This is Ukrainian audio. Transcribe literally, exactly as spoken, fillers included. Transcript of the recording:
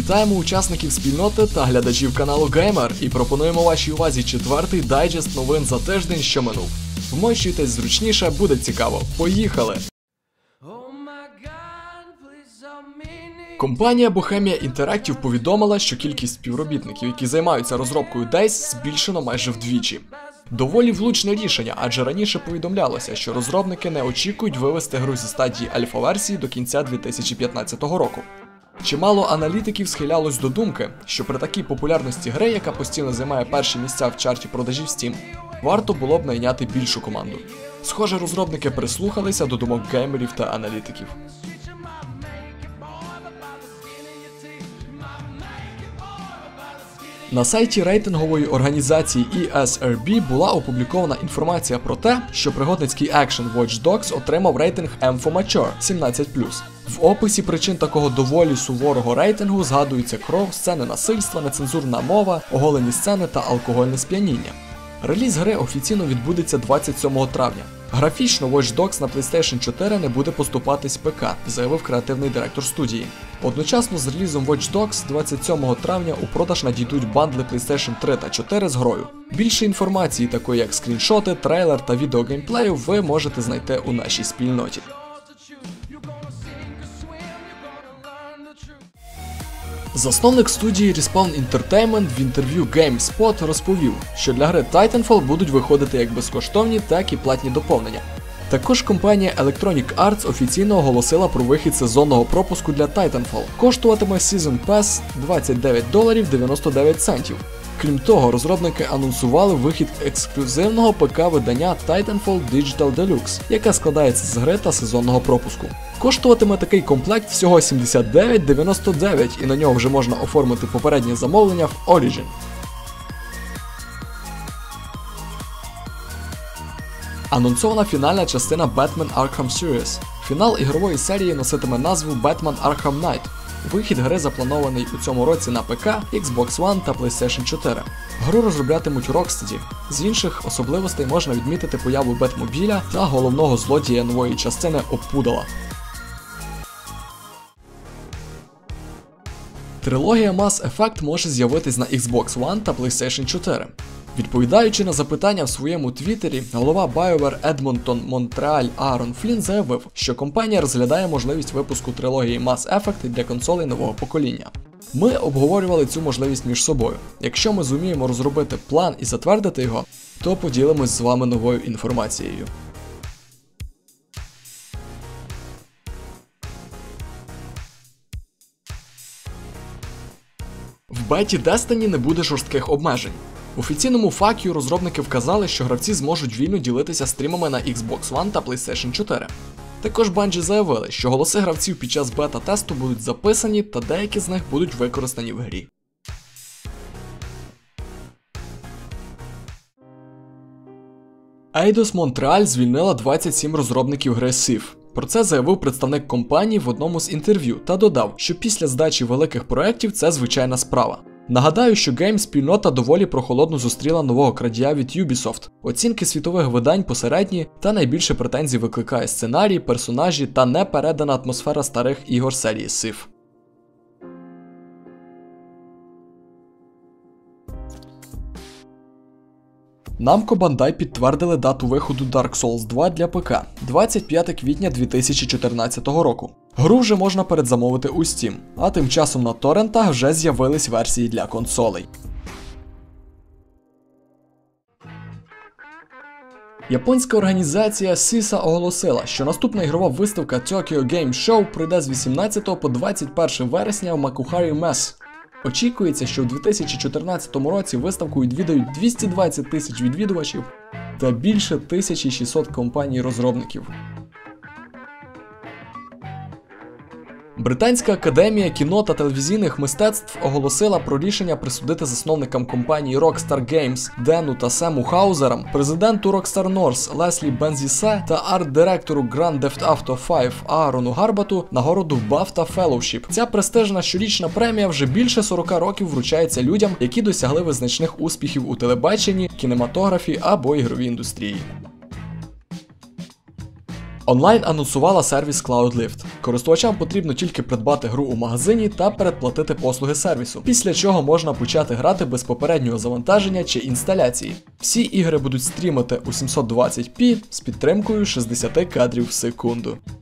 Вітаємо учасників спільноти та глядачів каналу Gamer і пропонуємо вашій увазі четвертий дайджест новин за тиждень, що минув. Вмощуйтесь зручніше, буде цікаво. Поїхали! Компанія Bohemia Interactive повідомила, що кількість співробітників, які займаються розробкою дейс, збільшено майже вдвічі. Доволі влучне рішення, адже раніше повідомлялося, що розробники не очікують вивести гру зі стадії альфа-версії до кінця дві тисячі п'ятнадцятого року. Чимало аналітиків схилялось до думки, що при такій популярності гри, яка постійно займає перші місця в чарті продажів Steam, варто було б найняти більшу команду. Схоже, розробники прислухалися до думок геймерів та аналітиків. На сайті рейтингової організації і ес ар бі була опублікована інформація про те, що пригодницький екшен Watch Dogs отримав рейтинг ем фор Mature сімнадцять плюс. В описі причин такого доволі суворого рейтингу згадуються кров, сцени насильства, нецензурна мова, оголені сцени та алкогольне сп'яніння. Реліз гри офіційно відбудеться двадцять сьомого травня. Графічно Watch Dogs на PlayStation чотири не буде поступатись ПК, заявив креативний директор студії. Одночасно з релізом Watch Dogs двадцять сьомого травня у продаж надійдуть бандли PlayStation три та чотири з грою. Більше інформації, такої як скріншоти, трейлер та відео геймплею, ви можете знайти у нашій спільноті. Засновник студії Respawn Entertainment в інтерв'ю GameSpot розповів, що для гри Titanfall будуть виходити як безкоштовні, так і платні доповнення. Також компанія Electronic Arts офіційно оголосила про вихід сезонного пропуску для Titanfall. Коштуватиме Season Pass двадцять дев'ять доларів дев'яносто дев'ять центів. Крім того, розробники анонсували вихід ексклюзивного ПК-видання Titanfall Digital Deluxe, яке складається з гри та сезонного пропуску. Коштуватиме такий комплект всього сімдесят дев'ять дев'яносто дев'ять, і на нього вже можна оформити попереднє замовлення в Origin. Анонсована фінальна частина Batman Arkham Series. Фінал ігрової серії носитиме назву Batman Arkham Knight. Вихід гри запланований у цьому році на ПК, Xbox One та PlayStation чотири. Гру розроблятимуть Rocksteady. З інших особливостей можна відмітити появу Бетмобіля та головного злодія нової частини Опудала. Трилогія Mass Effect може з'явитись на Xbox One та PlayStation чотири. Відповідаючи на запитання в своєму твіттері, голова BioWare Edmonton Montreal Аарон Флінн заявив, що компанія розглядає можливість випуску трилогії Mass Effect для консолей нового покоління. Ми обговорювали цю можливість між собою. Якщо ми зуміємо розробити план і затвердити його, то поділимось з вами новою інформацією. В беті Destiny не буде жорстких обмежень. В офіційному факю розробники вказали, що гравці зможуть вільно ділитися стрімами на Xbox One та PlayStation чотири. Також Bungie заявили, що голоси гравців під час бета-тесту будуть записані та деякі з них будуть використані в грі. Eidos Montreal звільнила двадцять сім розробників гри Civ. Про це заявив представник компанії в одному з інтерв'ю та додав, що після здачі великих проєктів це звичайна справа. Нагадаю, що гейм-спільнота доволі прохолодно зустріла нового крадія від Ubisoft. Оцінки світових видань посередні, та найбільше претензій викликає сценарій, персонажі та непередана атмосфера старих ігор серії Civ. Namco Bandai підтвердили дату виходу Dark Souls два для ПК – двадцять п'яте квітня дві тисячі чотирнадцятого року. Гру вже можна передзамовити у Steam, а тим часом на торрентах вже з'явились версії для консолей. Японська організація сіса оголосила, що наступна ігрова виставка Tokyo Game Show пройде з вісімнадцятого по двадцять перше вересня в Макухарі Мес. Очікується, що в дві тисячі чотирнадцятому році виставку відвідають двісті двадцять тисяч відвідувачів та більше тисяча шістсот компаній-розробників. Британська академія кіно та телевізійних мистецтв оголосила про рішення присудити засновникам компанії Rockstar Games Дену та Сему Хаузерам, президенту Rockstar North Леслі Бензісе та арт-директору Grand Theft Auto п'ять Аарону Гарбату нагороду BAFTA Fellowship. Ця престижна щорічна премія вже більше сорока років вручається людям, які досягли визначних успіхів у телебаченні, кінематографі або ігровій індустрії. Онлайн анонсувала сервіс Cloudlift. Користувачам потрібно тільки придбати гру у магазині та передплатити послуги сервісу, після чого можна почати грати без попереднього завантаження чи інсталяції. Всі ігри будуть стрімити у сімсот двадцять пі з підтримкою шістдесят кадрів в секунду.